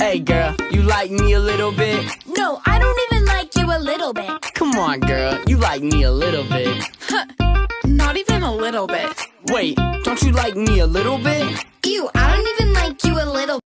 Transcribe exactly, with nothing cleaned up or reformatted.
Hey girl, you like me a little bit? No, I don't even like you a little bit. Come on girl, you like me a little bit. Huh, not even a little bit. Wait, don't you like me a little bit? Ew, I don't even like you a little